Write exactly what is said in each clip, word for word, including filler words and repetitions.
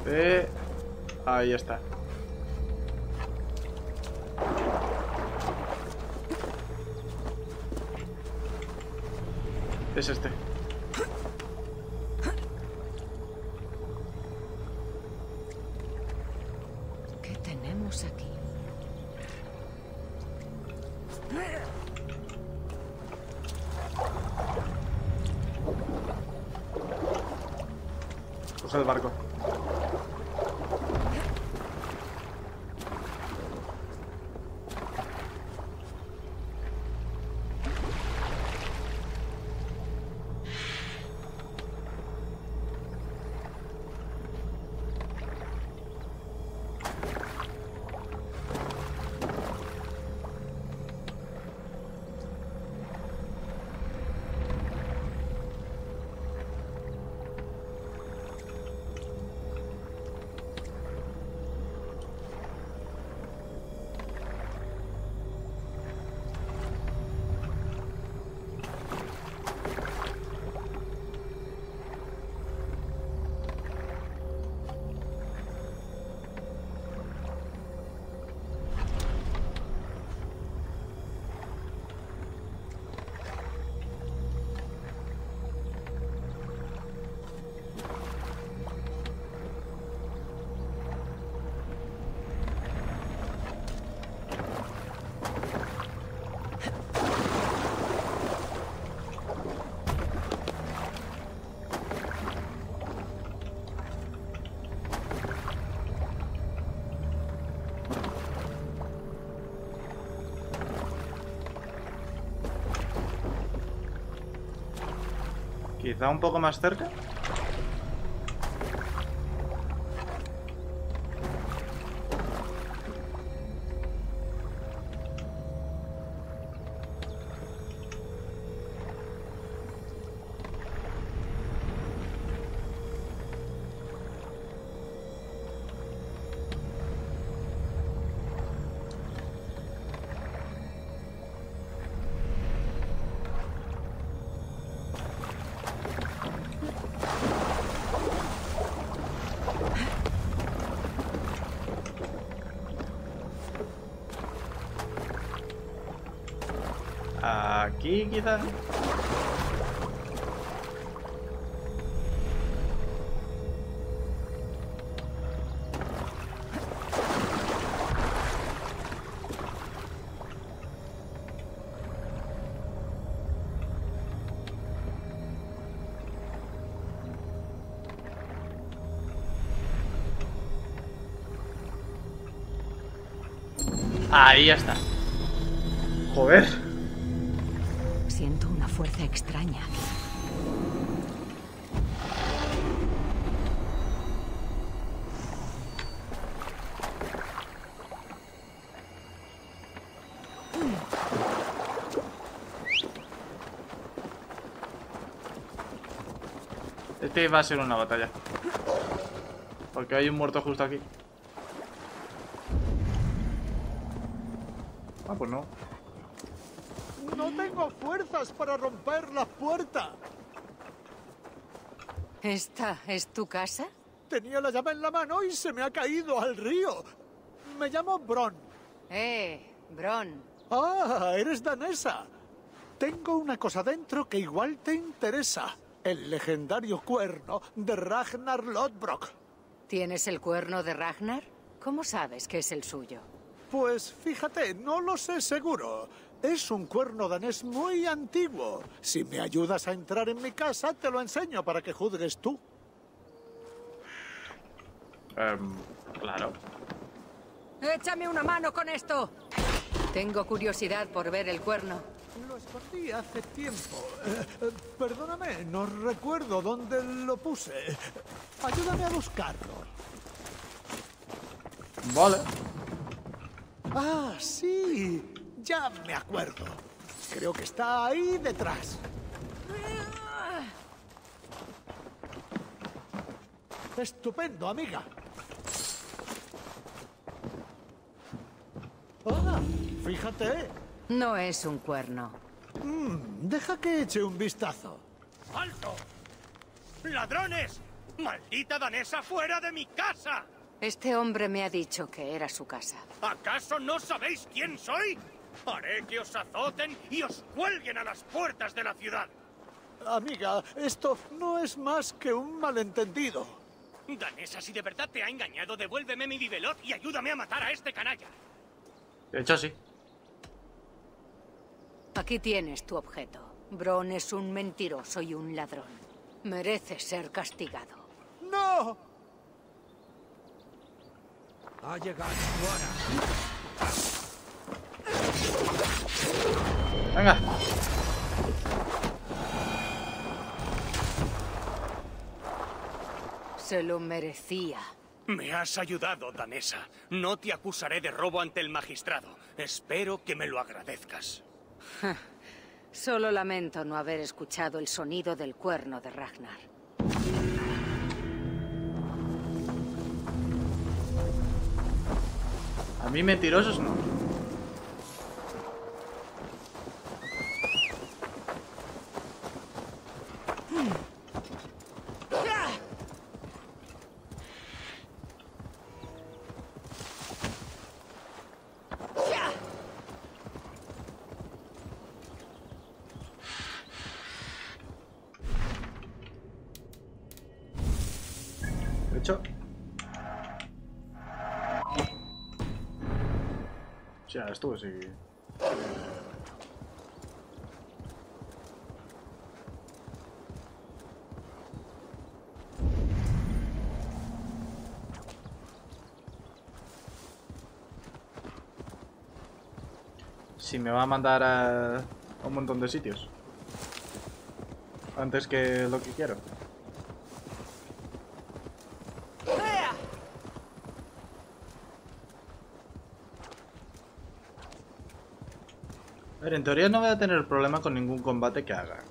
Eh, ahí está. Es este. ¿Qué tenemos aquí? Usa el barco. Quizá un poco más cerca. Aquí quizá. Ahí ya está. Joder. Siento una fuerza extraña aquí. Este va a ser una batalla. Porque hay un muerto justo aquí. Ah, pues no. No tengo fuerzas para romper la puerta. ¿Esta es tu casa? Tenía la llave en la mano y se me ha caído al río. Me llamo Bron. Eh, Bron. Ah, eres danesa. Tengo una cosa dentro que igual te interesa. El legendario cuerno de Ragnar Lodbrok. ¿Tienes el cuerno de Ragnar? ¿Cómo sabes que es el suyo? Pues fíjate, no lo sé seguro. Es un cuerno danés muy antiguo. Si me ayudas a entrar en mi casa, te lo enseño para que juzgues tú. Um, claro. ¡Échame una mano con esto! Tengo curiosidad por ver el cuerno. Lo escondí hace tiempo. Eh, eh, perdóname, no recuerdo dónde lo puse. Ayúdame a buscarlo. Vale. Ah, sí. Ya me acuerdo. Creo que está ahí detrás. Estupendo, amiga. Ah, fíjate. No es un cuerno. Mm, deja que eche un vistazo. ¡Alto! ¡Ladrones! ¡Maldita danesa, fuera de mi casa! Este hombre me ha dicho que era su casa. ¿Acaso no sabéis quién soy? Haré que os azoten y os cuelguen a las puertas de la ciudad. Amiga, esto no es más que un malentendido. Danesa, si de verdad te ha engañado, devuélveme mi bibelot y ayúdame a matar a este canalla. De hecho, sí. Aquí tienes tu objeto. Bron es un mentiroso y un ladrón. Merece ser castigado. ¡No! Ha llegado tu hora. Venga. Se lo merecía. Me has ayudado, danesa. No te acusaré de robo ante el magistrado. Espero que me lo agradezcas. Solo lamento no haber escuchado el sonido del cuerno de Ragnar. A mí mentirosos no. De hecho, sí, ahora estuvo, sí. Si me va a mandar a, a un montón de sitios antes que lo que quiero. A ver, en teoría no voy a tener problema con ningún combate que haga.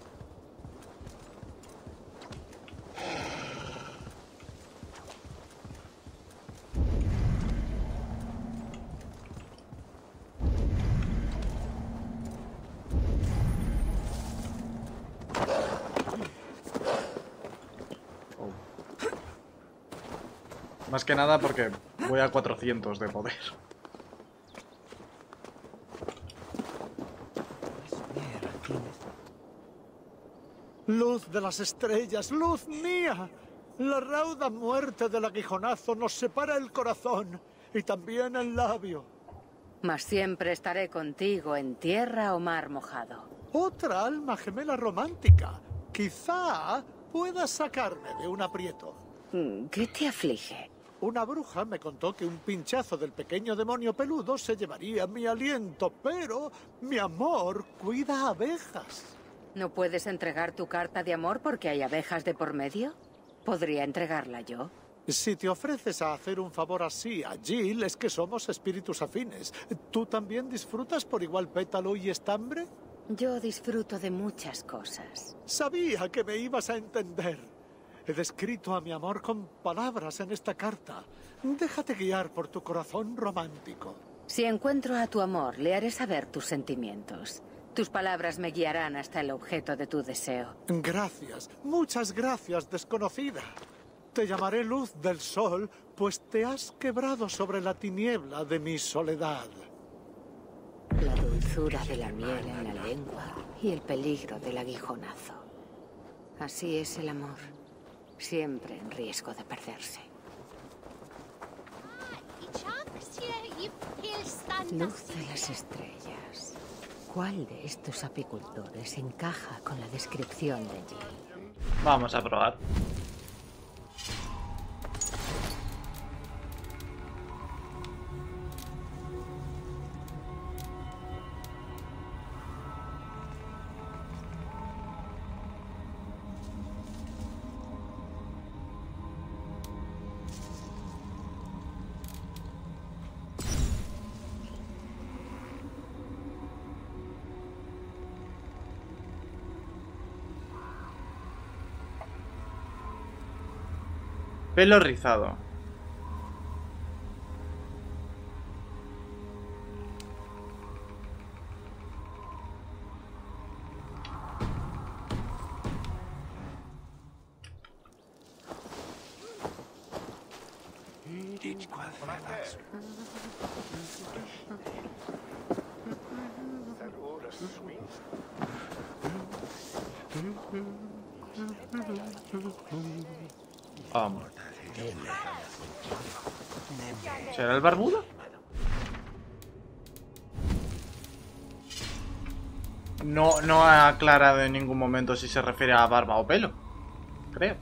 Oh. Más que nada porque voy a cuatrocientos de poder. Luz de las estrellas, luz mía. La rauda muerte del aguijonazo nos separa el corazón y también el labio. Mas siempre estaré contigo en tierra o mar mojado. Otra alma gemela romántica. Quizá pueda sacarme de un aprieto. ¿Qué te aflige? Una bruja me contó que un pinchazo del pequeño demonio peludo se llevaría mi aliento, pero mi amor cuida abejas. ¿No puedes entregar tu carta de amor porque hay abejas de por medio? ¿Podría entregarla yo? Si te ofreces a hacer un favor así a Jill, es que somos espíritus afines. ¿Tú también disfrutas por igual pétalo y estambre? Yo disfruto de muchas cosas. Sabía que me ibas a entender. He descrito a mi amor con palabras en esta carta. Déjate guiar por tu corazón romántico. Si encuentro a tu amor, le haré saber tus sentimientos. Tus palabras me guiarán hasta el objeto de tu deseo. Gracias, muchas gracias, desconocida. Te llamaré luz del sol, pues te has quebrado sobre la tiniebla de mi soledad. La dulzura de la miel en la lengua y el peligro del aguijonazo. Así es el amor, siempre en riesgo de perderse. Luz de las estrellas. ¿Cuál de estos apicultores encaja con la descripción de Jill? Vamos a probar. Pelo rizado. Vamos. ¿Será el barbudo? No, no ha aclarado en ningún momento si se refiere a barba o pelo. Creo.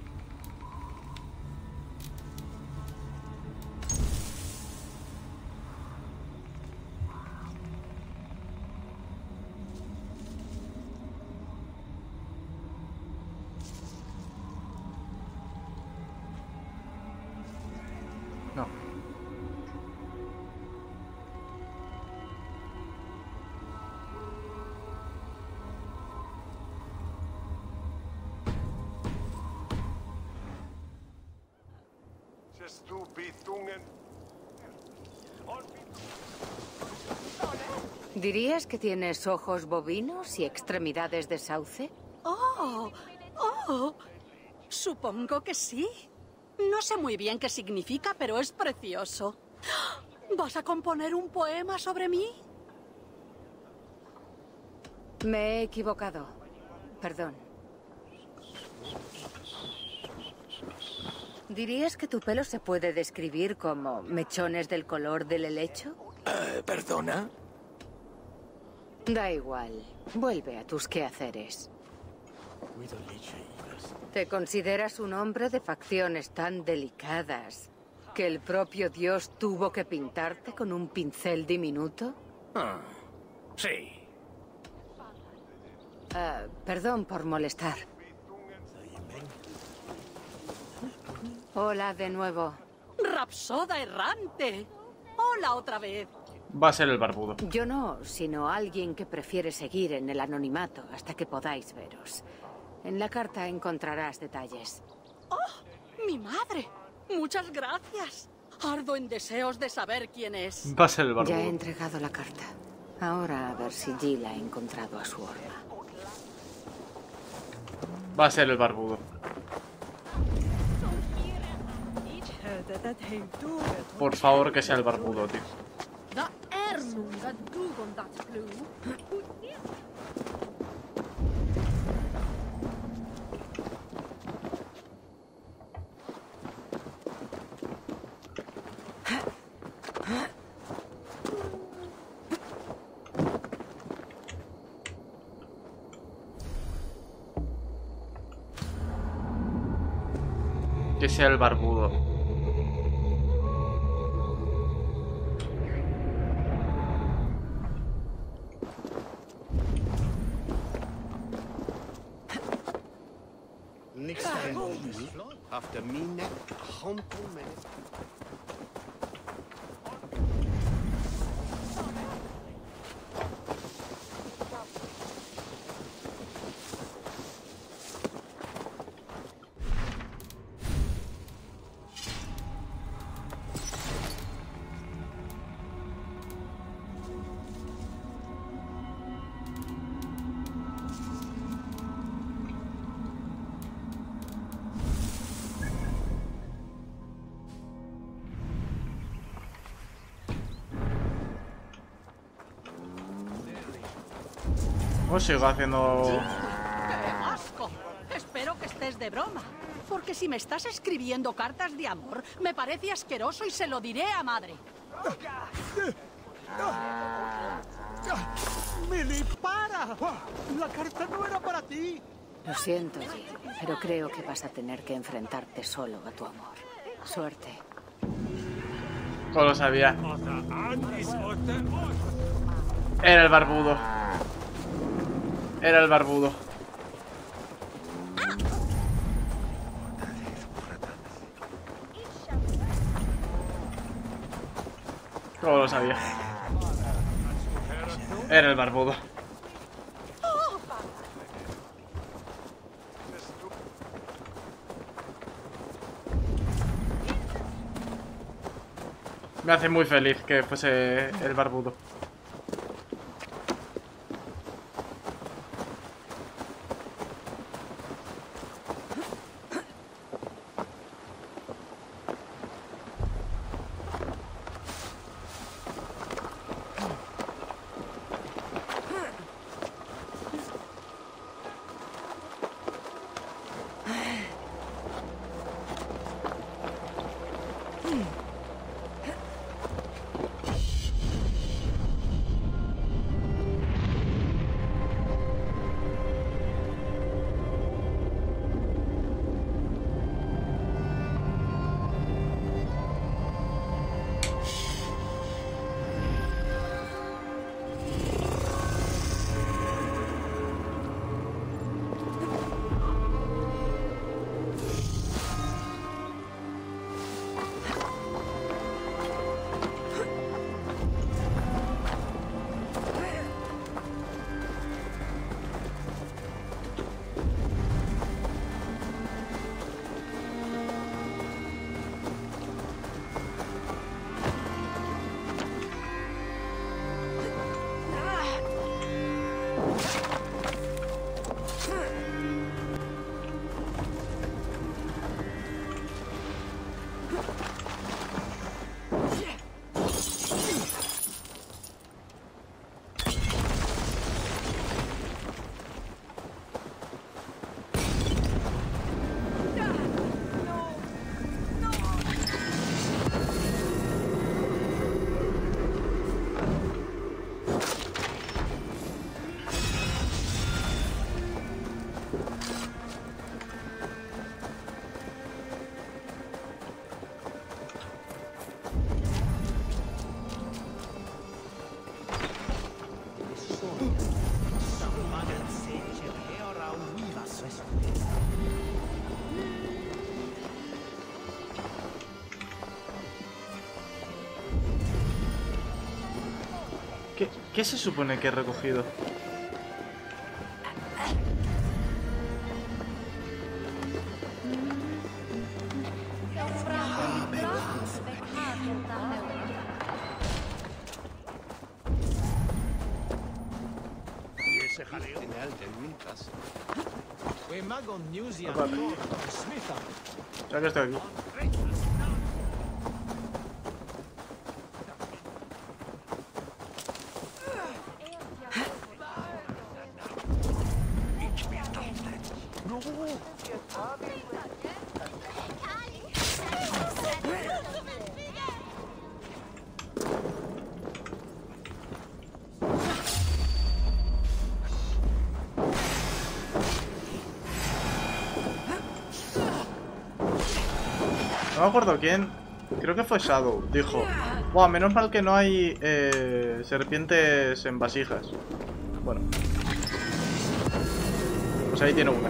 No. ¿Dirías que tienes ojos bovinos y extremidades de sauce? Oh, oh, supongo que sí. No sé muy bien qué significa, pero es precioso. ¿Vas a componer un poema sobre mí? Me he equivocado. Perdón. ¿Dirías que tu pelo se puede describir como mechones del color del helecho? Uh, ¿Perdona? Da igual. Vuelve a tus quehaceres. ¿Te consideras un hombre de facciones tan delicadas que el propio Dios tuvo que pintarte con un pincel diminuto? Ah, sí. Uh, perdón por molestar. Hola de nuevo. ¡Rapsoda errante! ¡Hola otra vez! Va a ser el barbudo. Yo no, sino alguien que prefiere seguir en el anonimato hasta que podáis veros. En la carta encontrarás detalles. ¡Oh, mi madre! Muchas gracias. Ardo en deseos de saber quién es. Va a ser el barbudo. Ya he entregado la carta. Ahora a ver si Jill ha encontrado a su horma. Va a ser el barbudo. Por favor, que sea el barbudo, tío. Que sea el barbudo. After me neck, humble minute. Pues sigo haciendo... ¡Qué asco! Espero que estés de broma. Porque si me estás escribiendo cartas de amor, me parece asqueroso y se lo diré a madre. ¡Milly, para! La carta no era para ti. Lo siento, Jill, pero creo que vas a tener que enfrentarte solo a tu amor. Suerte. No lo sabía. Era el barbudo. Era el barbudo. ¿Cómo lo sabía? Era el barbudo. Me hace muy feliz que fuese el barbudo. ¿Qué, ¿Qué se supone que he recogido? ¿Y ese jaleo? Genial, del mientras. Ya que estoy aquí. No me acuerdo quién. Creo que fue Shadow. Dijo: buah, menos mal que no hay eh, serpientes en vasijas. Bueno. Pues ahí tiene una.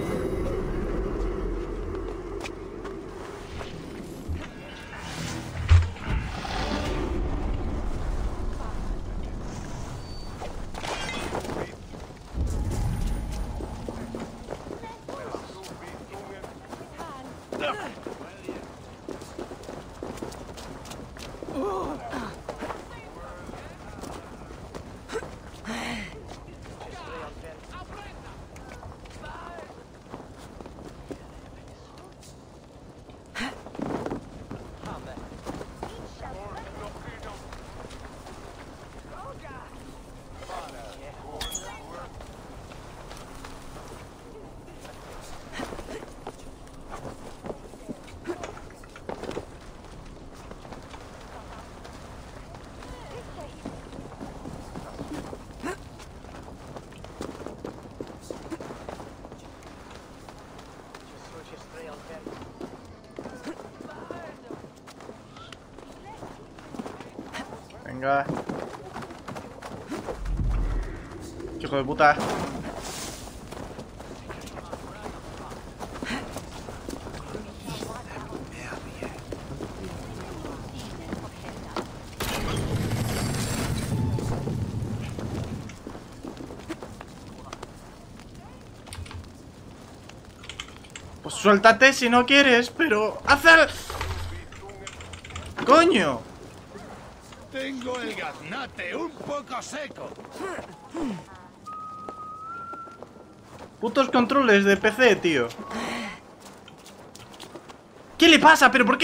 Venga. Hijo de puta. Pues suéltate si no quieres, pero haz el... ¡Coño! Tengo el gaznate un poco seco. Putos controles de P C, tío. ¿Qué le pasa? ¿Pero por qué?